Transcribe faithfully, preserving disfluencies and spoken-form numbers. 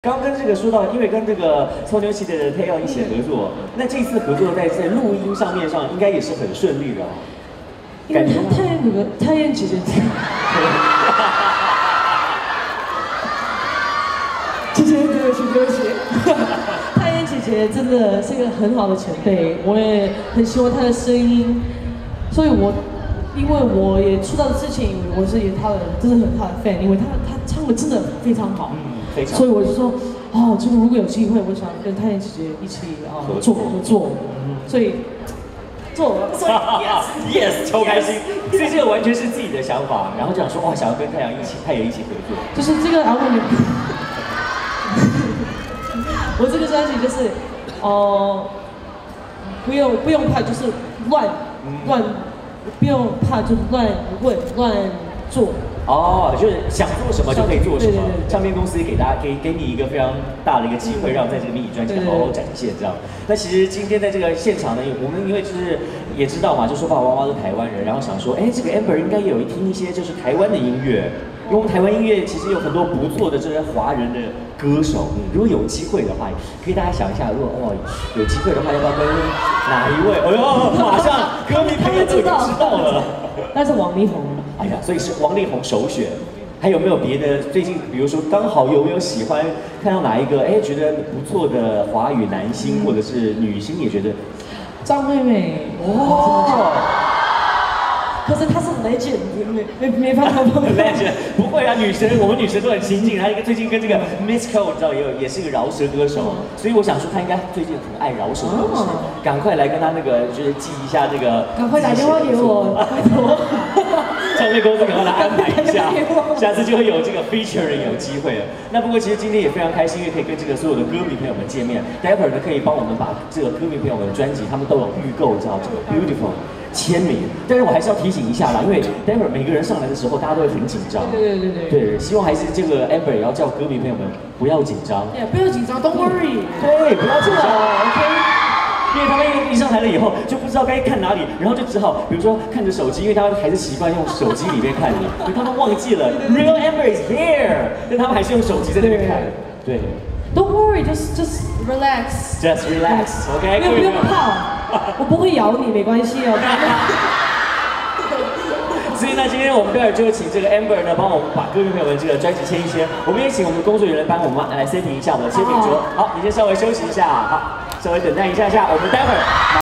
刚跟这个说到，因为跟这个超牛系的太阳一起合作，那这次合作在在录音上面上应该也是很顺利的哦。 感觉太那个太燕姐姐，姐姐对不起对不起，太燕姐姐真的是一个很好的前辈，我也很喜欢她的声音，所以我因为我也出道之前，我是也她的真的很大的 fan， 因为她她唱的真的非常好。嗯所以我就说，哦，这个如果有机会，我想跟太燕姐姐一起啊、呃、做合作，所以做了，所以 yes， yes， 超开心。所以这个完全是自己的想法，然后就想说，哇，想要跟太阳一起，太阳一起合作。 就是这个 album， 我这个专辑就是，哦、呃，不用不用怕，就是乱乱，不用怕就乱问乱做。 哦，就是想做什么就可以做什么。唱片公司给大家给给你一个非常大的一个机会，让在这个迷你专辑好好展现这样。那其实今天在这个现场呢，我们因为就是也知道嘛，就说爸爸妈妈都台湾人，然后想说，哎，这个 Amber 应该也有听一些就是台湾的音乐，因为我们台湾音乐其实有很多不错的这些华人的歌手。如果有机会的话，可以大家想一下，如果哦有机会的话，要不要跟哪一位？哎呦，马上歌迷朋友都已经知道了。 那是王力宏。 哎呀，所以是王力宏首选。还有没有别的？最近比如说刚好有没有喜欢看到哪一个？哎，觉得不错的华语男星或者是女星，也觉得张惠妹哦。可是她是 legend， 没没没办法 legend 不会啊，女神我们女神都很亲近。她一个最近跟这个 Miss Cole 你知道也有也是一个饶舌歌手，所以我想说她应该最近很爱饶舌东西，赶快来跟她那个就是记一下这个。 赶快打电话给我，拜托。 唱片公司赶快来安排一下，下次就会有这个 featuring 有机会了。那不过其实今天也非常开心，因为可以跟这个所有的歌迷朋友们见面。待会儿呢可以帮我们把这个歌迷朋友们的专辑，他们都有预购，叫这个 Beautiful 签名。但是我还是要提醒一下啦，因为待会儿每个人上来的时候，大家都会很紧张。 对对对对。 对，希望还是这个 Amber 也要叫歌迷朋友们不要紧张。 对，不要紧张 ，Don't worry。 对，不要紧张 ，OK。因为他们一上台了以后就不知道该看哪里，然后就只好比如说看着手机，因为他们还是习惯用手机里面看你，所以他们忘记了 Real Amber is here， 但他们还是用手机在那边看。对 ，Don't worry， just just relax，just relax，OK， 不用不用怕，我不会咬你，没关系哦。 所以呢，今天我们待会儿就会请这个 Amber 呢，帮我们把歌迷朋友们这个专辑签一签。我们也请我们工作人员帮我们来 setting 一下我们的签名桌。好，你先稍微休息一下，好，稍微等待一下下，我们待会儿。